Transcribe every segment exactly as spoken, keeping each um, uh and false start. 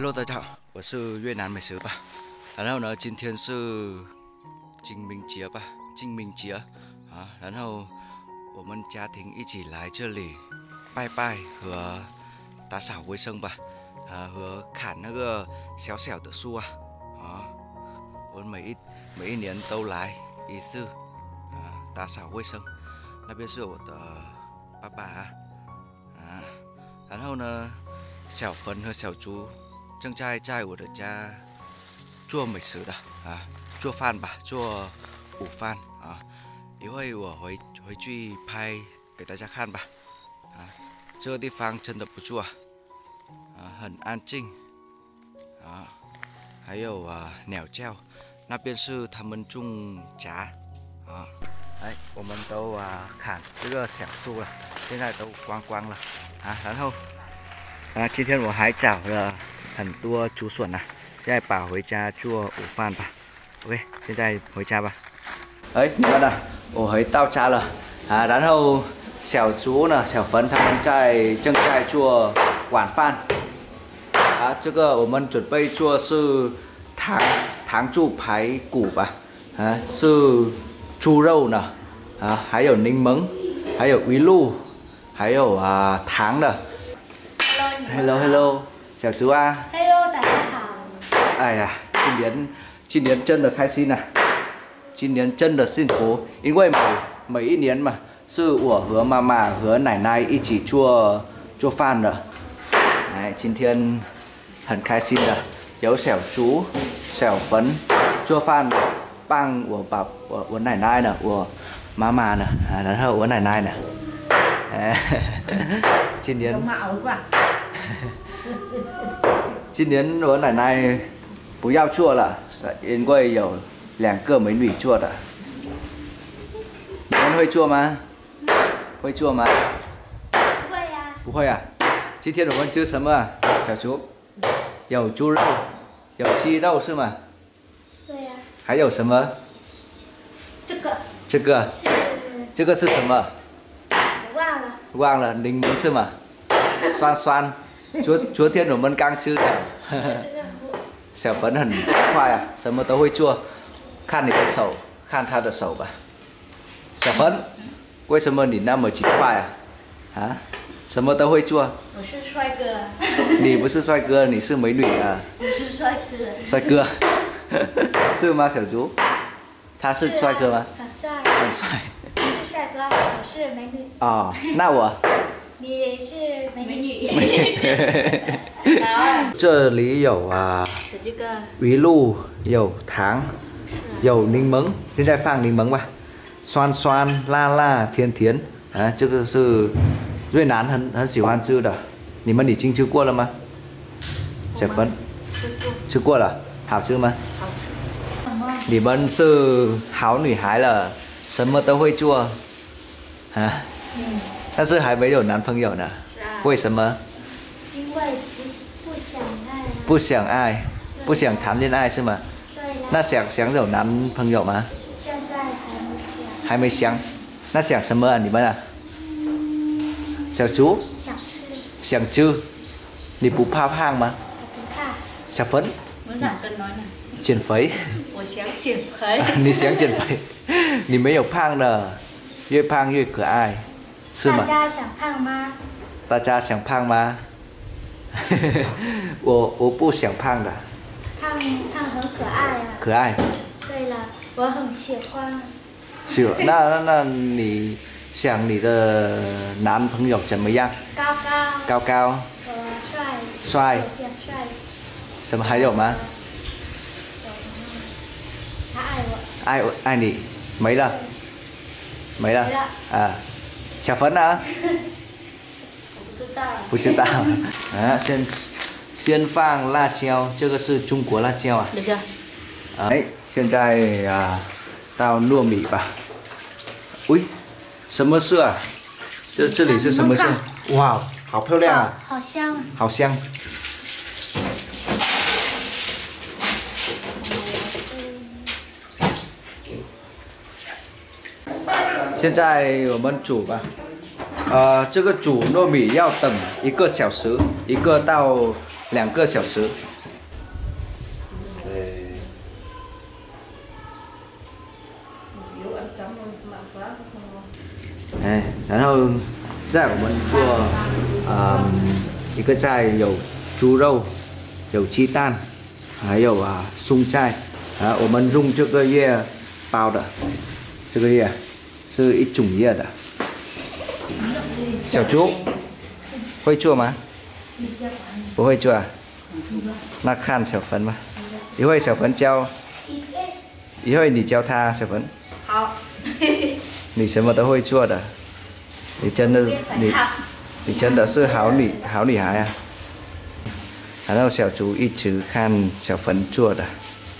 Hello， 大家好，我是越南美食吧。然后呢，今天是清明节吧，清明节啊。然后我们家庭一起来这里拜拜和打扫卫生吧，啊，和砍那个小小的树啊，啊，我每一每一年都来一次啊，打扫卫生。那边是我的爸爸啊，啊，然后呢，小芬和小猪正在在我的家做美食的啊，做饭吧，做午饭啊。一会我回回去拍给大家看吧。啊，这个地方真的不错啊，啊，很安静啊，还有啊鸟叫，那边是他们种茶啊。哎，我们都啊砍这个小树了，现在都光光了啊。然后啊，今天我还找了很多竹笋呢，现在把回家做午饭吧。OK， 现在回家吧。哎，你看啊，我回到家了啊。然后小竹呢、小芬他们在正在做晚饭啊。这个我们准备做是糖糖醋排骨吧，啊，是猪肉呢，啊，还有柠檬，还有鱼露，还有啊糖的。Hello Hello， 小猪啊。 Hello， 大家好。 哎呀，今年今年真的开心啊，今年真的幸福，因为每每一年嘛，是我和妈妈和奶奶一起做做饭的。哎，今天很开心的，有小猪、小芬做饭，帮我爸我我奶奶呢，我妈妈呢，啊，然后我奶奶呢，哎，今年。今年我奶奶不要做了，因为有两个美女做的。你们会做吗？会做吗？ 不会呀。 不会啊。今天我们吃什么？小猪？有猪肉，有鸡肉是吗？ 对呀。 还有什么？ 这个。 这个。这个是什么？ 我忘了。 忘了，柠檬是吗？酸酸。昨昨天我们刚吃的，小芬很快啊，什么都会做，看你的手，看她的手吧。小芬，为什么你那么勤快啊？啊，什么都会做。 我是帅哥。 你不是帅哥，你是美女啊。 我是帅哥。 帅哥，是吗，小猪？他是帅哥吗？ 很帅。 很帅。 你是帅哥，我是美女。 哦，那我。 你是美女。 这里有啊，鱼露，有糖，有柠檬，现在放柠檬吧，酸酸辣辣甜甜啊，这个是越南很很喜欢吃的，你们已经吃过了吗？小芬， 吃过。 吃过了，好吃吗？ 好吃。 你们是好女孩了，什么都会做，啊。嗯。但是还没有男朋友呢，为什么？ 因为不不想爱。 不想爱，不想谈恋爱是吗？ 对呀。 那想想有男朋友吗？ 现在还没想。 还没想，那想什么啊？你们啊？小猪？ 想吃。 想吃，你不怕胖吗？ 不怕。 小芬？ 我想跟nói呢。 减肥。 我想减肥。 你想减肥？你没有胖的，越胖越可爱。是吗？ 大家想胖吗？ 大家想胖吗？我我不想胖的。 胖胖很可爱啊。 可爱。 对了，我很喜欢。 是，那那那你想你的男朋友怎么样？ 高高。 高高。 呃，帅。 帅。 有点帅。 什么还有吗？ 他爱我。 爱我爱你，没了。没了。 没了。 啊。小芬啊？ 我不知道。 不知道啊，先先放辣椒，这个是中国辣椒啊。 那个。 哎，现在啊，到糯米吧。喂，什么色啊？这这里是什么色？哇，好漂亮啊！ 好香。 好香。现在我们煮吧，呃，这个煮糯米要等一个小时，一个到两个小时。 哎，然后现在我们做呃一个菜有猪肉，有鸡蛋，还有啊蔬菜啊，我们用这个叶包的，这个叶是一种叶的。小猪会做吗？不会做啊？那看小芬吧，一会小芬教，一会你教他小芬。 好。 你什么都会做的，你真的你你真的是好厉好厉害啊！然后小猪一直看小芬做的。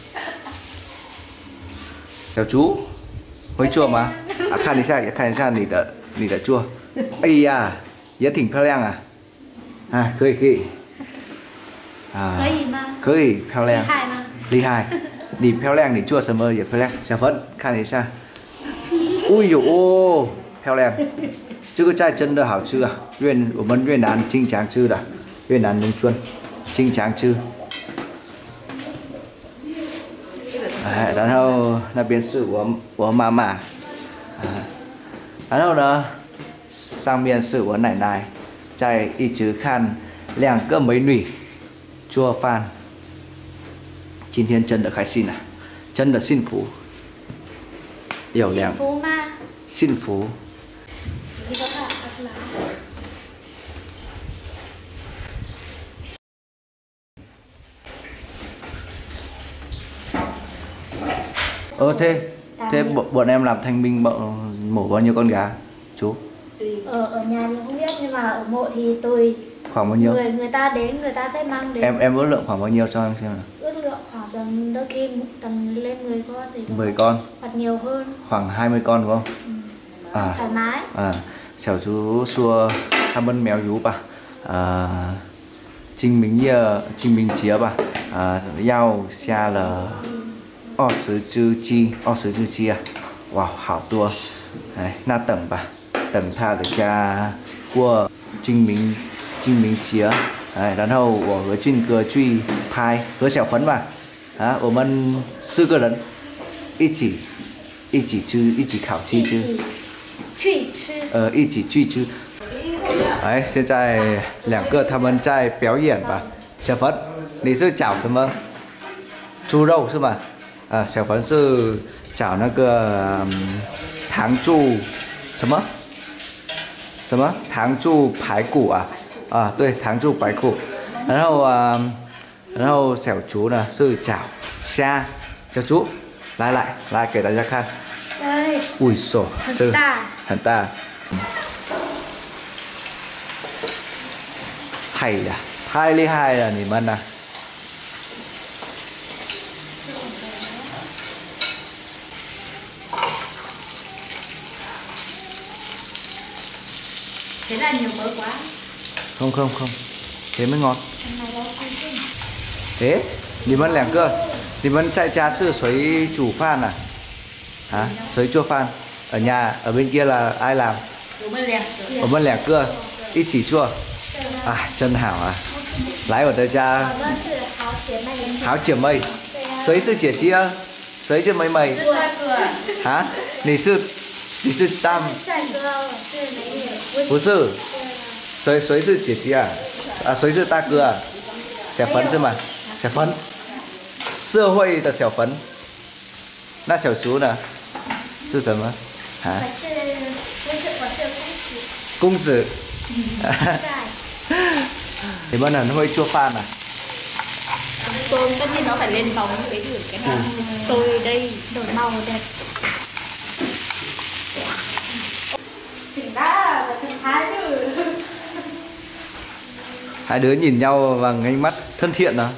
小猪会做吗？啊，看一下看一下你的你的做。哎呀，也挺漂亮啊！啊，可以可以。啊， 可以吗？ 可以，漂亮。 厉害吗？ 厉害，你漂亮，你做什么也漂亮。小芬，看一下。哎呦哦，漂亮！这个菜真的好吃啊，越我们越南经常吃的，越南农村经常吃。哎，然后那边是我我妈妈，啊，然后呢，上面是我奶奶，在一直看两个美女做饭。今天真的开心啊，真的幸福。有两幸福吗？ 幸福。Ờ thế thế bọn em làm thanh minh mổ bao nhiêu con gà chú? Ở ở nhà thì không biết nhưng mà ở mộ thì tôi khoảng bao nhiêu? Người người ta đến người ta sẽ mang đến. Em em ước lượng khoảng bao nhiêu cho em xem nào? Ước lượng khoảng tầm đôi khi tầm lên mười con thì mười con. Hoặc nhiều hơn. Khoảng hai mươi con đúng không? Ừ. À. Thoải mái. À, chào chú xua tham ơn mèo dú bà. À, Trinh Minh Nhờ, Trinh Minh Chia bà. À, Yao xa là二十只鸡，二十只鸡啊，哇，好多！哎，那等吧，等他的家过清明清明节，哎，然后我和俊哥去拍，和小芬吧，啊，我们四个人一起一起吃，一起烤鸡吃， 去吃， 呃，一起去吃。哎，现在两个他们在表演吧。小芬，你是找什么？猪肉是吗？啊，小芬是找那个、嗯、糖醋什么什么糖醋排骨啊啊，对，糖醋排骨。然后啊，然后小猪呢是找虾。小猪，来来来，给大家看。 对， 喂手， 很大， 很大。哎呀，太厉害了，你们呐！ Thế là nhiều mỡ quá. Không không không, thế mới ngon. Thế, 你们两个，你们在家是谁煮饭啊？啊，谁做饭？ở nhà, ở bên kia là ai làm? 我们两个。 我们两个一起做，啊，真好啊！来我的家。 我们是好姐妹。 好姐妹，谁是姐姐啊？谁是妹妹？ 是大哥。 啊，你是你是大？ 帅哥，我是美女。 不是，谁谁是姐姐啊？啊，谁是大哥啊？小芬是吗？小芬，社会的小芬。那小猪呢？是什么？啊？ 我是我是我是公子。 公子。你们很会做饭啊？ Tôm tất nhiên nó phải lên bóng với thử cái nào sôi đây đổi màu đẹp. Xỉn đã là thân thái chứ. Hai đứa nhìn nhau bằng ánh mắt thân thiện đó.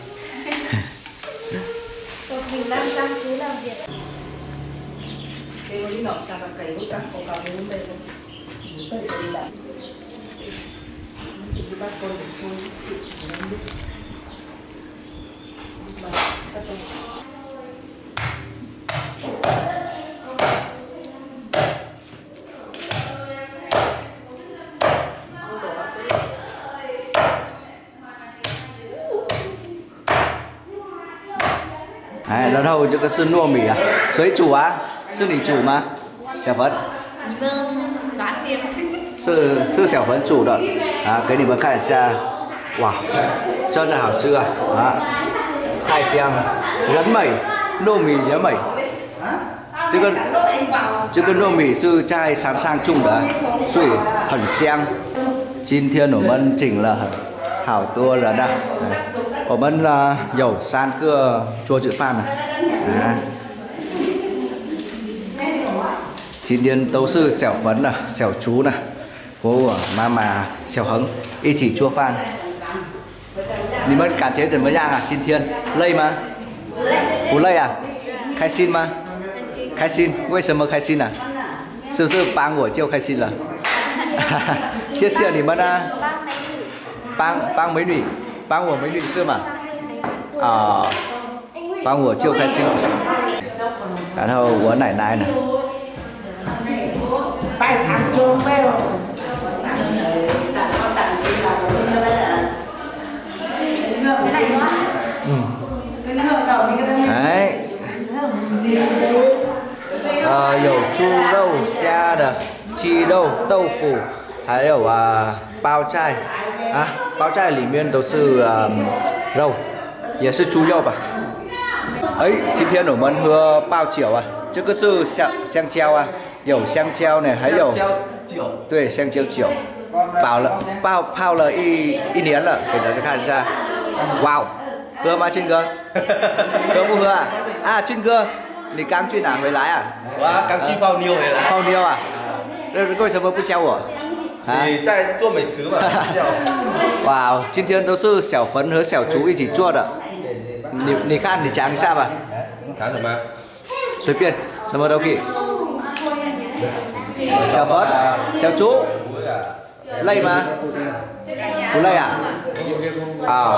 Còn mình đang chăm chú làm việc. Đấy, 然后这个是糯米啊，水煮啊，是你煮吗？ 小粉， 你们拿钱。 是是小粉煮的啊，给你们看一下，哇，真的好吃啊啊，太香了，人美，糯米也美。这个这个糯米是在山上种的，所以很香。今天我们请了好多人啊，我们呢有三个桌子饭呢，啊。今天都是小粉呢，小猪呢，和我妈妈小恒一起做饭。你们感觉怎么样啊？今天累吗？不累啊？开心吗？开心？为什么开心呢、啊？是不是帮我就开心了？谢谢你们啊！帮帮美女，帮我美女是吗？啊，帮我就开心了。然后我奶奶呢？ 拜堂中没有。 嗯。哎。呃，有猪肉、虾的、鸡肉、豆腐，还有啊包菜啊，包菜里面都是啊肉，也是猪肉吧。哎，今天我们喝爆酒啊，这个是香香蕉啊。有香蕉呢，还有对香蕉酒，泡了泡泡了一一年了，给大家看一下。哇、wow, 喝吗，俊哥？喝不喝啊？啊，俊哥，你刚去哪回来啊？ 我刚去泡妞回来。 泡妞啊？那为什么不教我？ 啊、你在做美食嘛？ 哇， wow, 今天都是小粉和小猪一起做的。你你看，你讲一下吧。 讲什么？ 随便，什么都可以。小粉、小猪，累吗？不累啊？啊，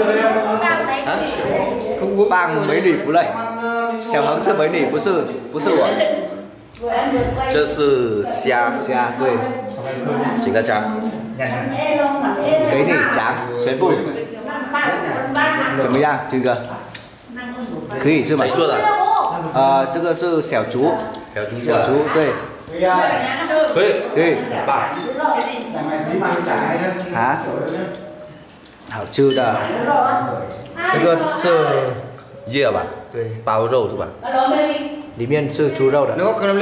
帮美女不累。小恒是美女，不是不是我。 这是虾， 虾对。 请大家， 给你讲全部。怎么样，军哥？可以是吧？ 谁做的？ 呃，这个是小猪。 小猪小猪对。 可以， 可以， 爸。 啊，好吃的。这个是叶吧？ 对， 包肉是吧？ 里面是猪肉的。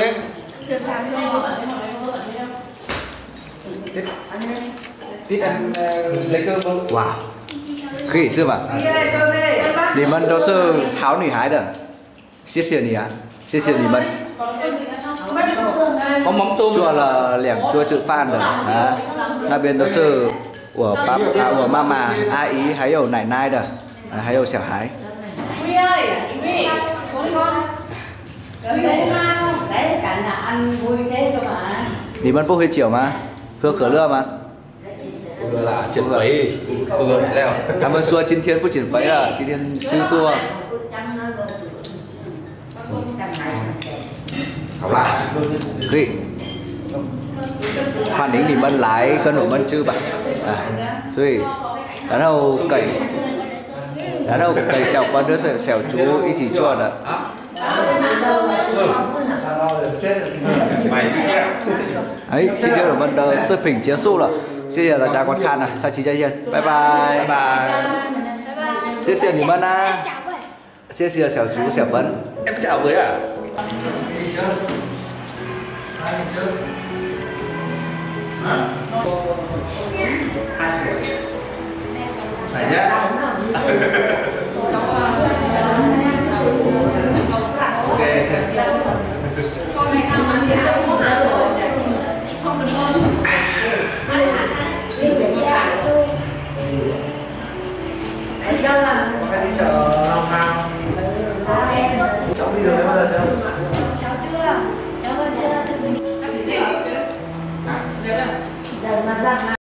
哇，可以是吧？你们都是好女孩的，谢谢你啊，谢谢你们。做了两桌子饭的啊，那边都是我爸啊，我妈妈、阿姨还有奶奶的，啊、还有小孩。你们不喝酒吗？喝可乐吗？ 不喝啦，减肥，不喝饮料。 他们说今天不减肥了，今天吃多。好吧，可以，欢迎你们来跟我们吃吧，啊，所以，然后给，然后给小粉和小小猪一起做的。哎，今天我们的视频结束了，谢谢大家观看啊，下期再见，拜拜，拜拜，谢谢你们啊，谢谢小猪小粉。 Em chào với à? Phải nhá. Cháu đi đường đấy bao giờ chưa? Cháu chưa. Cháu chưa. Giờ mà